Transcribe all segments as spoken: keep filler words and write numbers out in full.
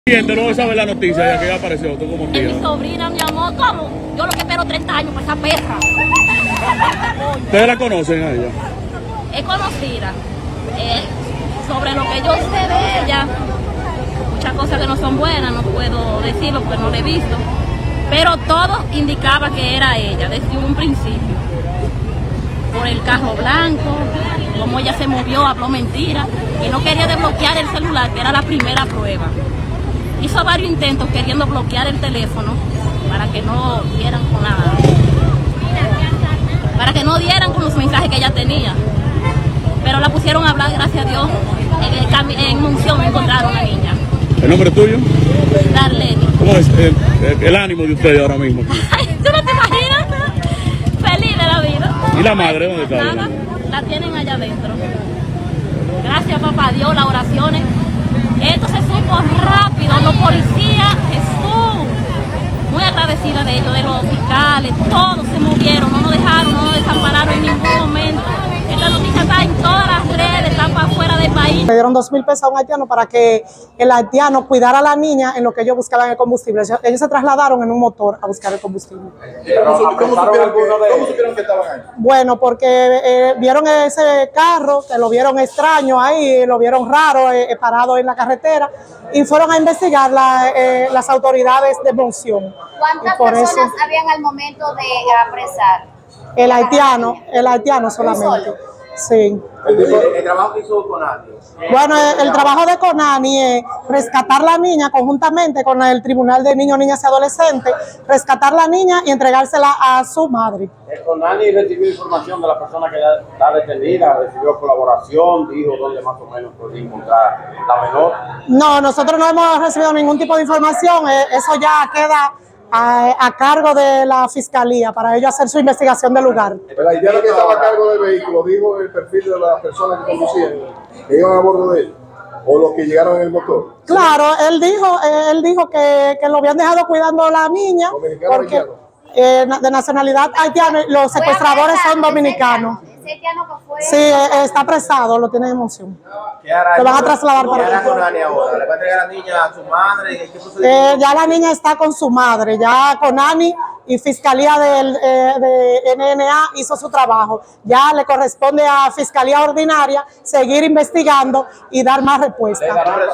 cliente no sabe la noticia ya que apareció tú como tía. Es mi sobrina, mi amor, ¿cómo? Yo lo que espero treinta años para esa perra. ¿Ustedes la conocen a ella? Es conocida. Eh, sobre lo que yo sé de ella, muchas cosas que no son buenas, no puedo decirlo porque no la he visto. Pero todo indicaba que era ella desde un principio. Por el carro blanco, como ella se movió, habló mentira y no quería desbloquear el celular, que era la primera prueba. Hizo varios intentos queriendo bloquear el teléfono para que no dieran con la, para que no dieran con los mensajes que ella tenía. Pero la pusieron a hablar, gracias a Dios. En, el cami en Monción encontraron a la niña. ¿El nombre tuyo? Darlene. ¿Cómo es el, el, el ánimo de ustedes ahora mismo? Ay, ¿tú no te imaginas? Feliz de la vida. ¿Y la madre dónde está? Nada, la tienen allá adentro. Gracias, papá Dios, las oraciones. Esto se supo rápido, los policías, Jesús, muy agradecida de ellos, de los fiscales, todos se movieron, no nos dejaron, no nos desampararon en ningún momento. Esta noticia está en todas las redes, está para afuera del país. Le dieron dos mil pesos a un haitiano para que el haitiano cuidara a la niña en lo que ellos buscaban el combustible. Ellos se trasladaron en un motor a buscar el combustible. ¿Cómo, ¿cómo, supieron, que, ¿cómo supieron que estaban ahí? Bueno, porque eh, vieron ese carro, que lo vieron extraño ahí, lo vieron raro, eh, parado en la carretera, y fueron a investigar la, eh, las autoridades de Monción. ¿Cuántas personas eso, habían al momento de apresar? El haitiano, el haitiano solamente. Sí. El, el, el trabajo que hizo Conani. Bueno, el, el trabajo de Conani es rescatar la niña conjuntamente con el Tribunal de Niños, Niñas y Adolescentes, rescatar la niña y entregársela a su madre. El Conani recibió información de la persona que ya está detenida, recibió colaboración, dijo dónde más o menos podía encontrar la menor. No, nosotros no hemos recibido ningún tipo de información, eso ya queda A, a cargo de la fiscalía para ellos hacer su investigación del lugar. El haitiano que estaba a cargo del vehículo dijo el perfil de las personas que conducían, que iban a bordo de él, o los que llegaron en el motor. Claro, él dijo, él dijo que, que lo habían dejado cuidando a la niña, porque eh, de nacionalidad haitiana, los secuestradores son dominicanos. Ese haitiano que fue... Sí, está apresado, lo tiene en Monción. Lo van a trasladar para acá. Ahora? ¿Le va a entregar a la niña a su madre? ¿Qué eh, ya la niña está con su madre, ya Conani y Fiscalía del, eh, de N N A hizo su trabajo. Ya le corresponde a Fiscalía Ordinaria seguir investigando y dar más respuestas.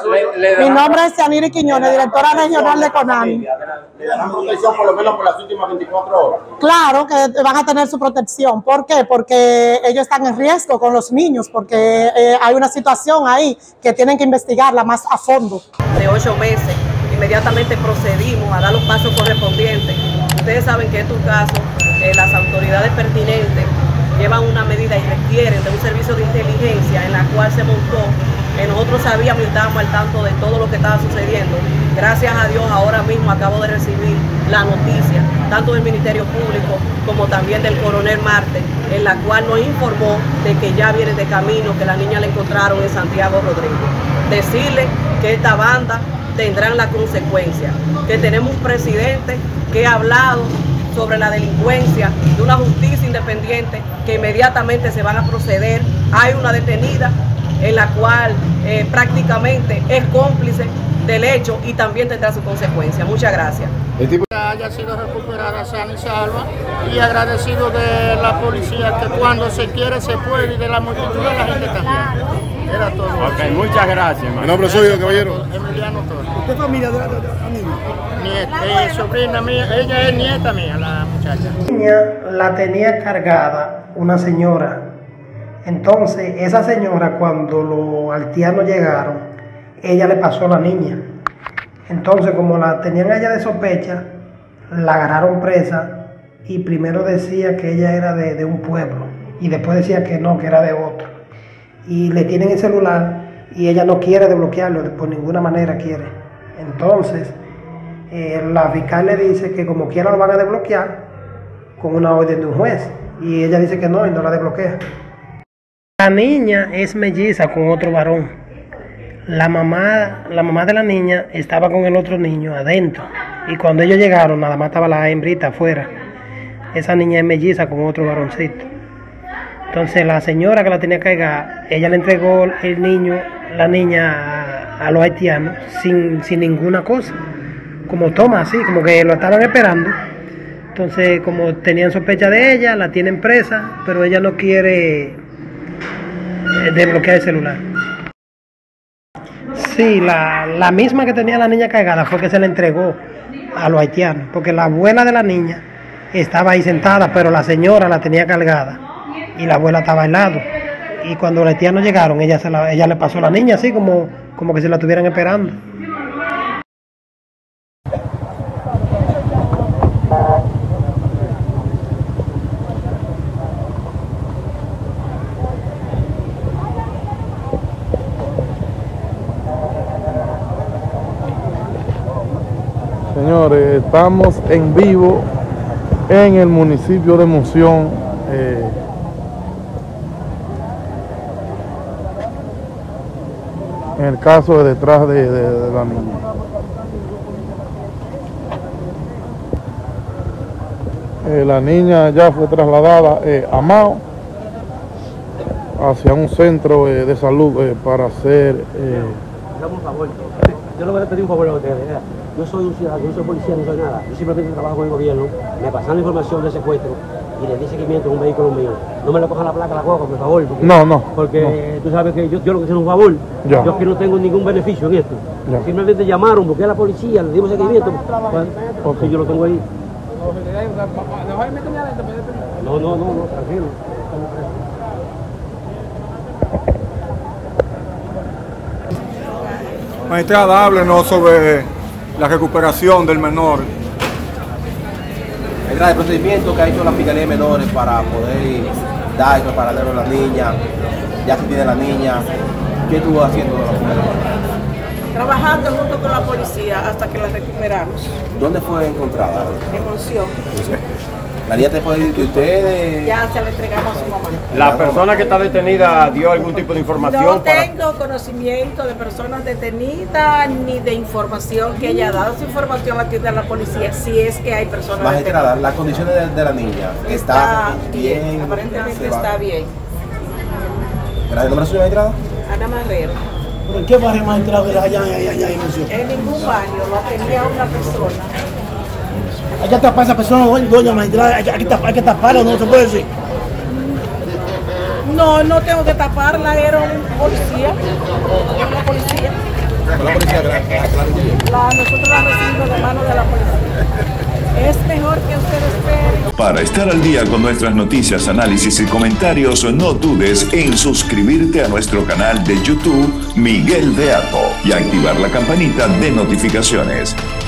Mi nombre es Yaniri Quiñones, directora regional de Conani. ¿Le darán protección por lo menos por las últimas veinticuatro horas? Claro que van a tener su protección. ¿Por qué? Porque ellos están en riesgo con los niños, porque eh, hay una situación ahí que tienen que investigarla más a fondo. De ocho meses, inmediatamente procedimos a dar los pasos correspondientes. Ustedes saben que en estos casos eh, las autoridades pertinentes llevan una medida y requieren de un servicio de inteligencia en la cual se montó. Eh, nosotros sabíamos y estábamos al tanto de todo lo que estaba sucediendo. Gracias a Dios ahora mismo acabo de recibir la noticia, tanto del Ministerio Público como también del coronel Marte, en la cual nos informó de que ya viene de camino, que la niña la encontraron en Santiago Rodríguez. Decirle que esta banda tendrán la consecuencia, que tenemos un presidente que ha hablado sobre la delincuencia, de una justicia independiente, que inmediatamente se van a proceder. Hay una detenida en la cual eh, prácticamente es cómplice del hecho y también tendrá su consecuencia. Muchas gracias. Haya sido recuperada sana y salva, y agradecido de la policía que cuando se quiere se puede, y de la multitud de la gente también. Era todo. Ok, muchas gracias. ¿El nombre suyo, caballero? Emiliano Torres. ¿Usted es familia de la, de la niña? Nieta, eh, sobrina mía, ella es nieta mía, la muchacha. La niña la tenía cargada una señora. Entonces, esa señora, cuando los haitianos llegaron, ella le pasó a la niña. Entonces, como la tenían allá de sospecha, la agarraron presa y primero decía que ella era de, de un pueblo y después decía que no, que era de otro. Y le tienen el celular y ella no quiere desbloquearlo, por ninguna manera quiere. Entonces, eh, la fiscal le dice que como quiera lo van a desbloquear con una orden de un juez. Y ella dice que no y no la desbloquea. La niña es melliza con otro varón. La mamá, la mamá de la niña estaba con el otro niño adentro. Y cuando ellos llegaron, nada más estaba la hembrita afuera. Esa niña es melliza con otro varoncito. Entonces la señora que la tenía cargada, ella le entregó el niño, la niña a los haitianos sin, sin ninguna cosa, como toma así, como que lo estaban esperando. Entonces, como tenían sospecha de ella, la tienen presa, pero ella no quiere eh, desbloquear el celular. Sí, la, la misma que tenía la niña cargada fue que se la entregó a los haitianos, porque la abuela de la niña estaba ahí sentada, pero la señora la tenía cargada y la abuela estaba al lado. Y cuando los haitianos llegaron, ella, se la, ella le pasó a la niña así como, como que se la estuvieran esperando. Señores, estamos en vivo en el municipio de Monción. Eh, en el caso de detrás de, de, de la niña. Eh, la niña ya fue trasladada eh, a Mao hacia un centro eh, de salud eh, para hacer... Eh, Dame un favor, yo le voy a pedir un favor a ustedes. Yo soy un ciudadano, yo no soy policía, no soy nada. Yo simplemente trabajo con el gobierno, me pasan la información del secuestro y le di seguimiento a un vehículo mío. No me le cojan la placa a la guagua, por favor. Porque, no, no. Porque no. Tú sabes que yo, yo lo que quiero es un favor. Ya. Yo aquí no tengo ningún beneficio en esto. Ya. Simplemente llamaron, busqué a la policía, le dimos seguimiento. Porque okay. Yo lo tengo ahí. No, no, no, no, tranquilo. Magistrada, háblenos sobre la recuperación del menor. El gran procedimiento que ha hecho la Fiscalía de Menores para poder dar el paradero a la niña, ya se tiene la niña, ¿qué estuvo haciendo la Fiscalía? Trabajando junto con la policía hasta que la recuperamos. ¿Dónde fue encontrada? En Monción. ¿La niña te puede decir que ustedes...? Ya se la entregamos a su mamá. ¿La persona que está detenida dio algún tipo de información? No para... tengo conocimiento de personas detenidas ni de información que haya dado. Esa información la tiene la policía, si es que hay personas Magistrada, detenidas. las condiciones de, de la niña, ¿está, está bien? bien Aparentemente está bien. ¿Gracias? ¿El nombre suyo, magistrada? Ana Marrero. ¿En qué barrio, magistrado, era allá, allá, allá en Monción? En ningún barrio, lo tenía una persona. Hay que tapar a esa persona, doña magistrada, hay que, hay que, tapar, hay que taparla, no se puede decir. No, no tengo que taparla, era un policía, una policía. ¿La policía gracias? La, nosotros la recibimos de mano de la policía. Es mejor que ustedes esperen. Para estar al día con nuestras noticias, análisis y comentarios, no dudes en suscribirte a nuestro canal de YouTube Miguel Beato y activar la campanita de notificaciones.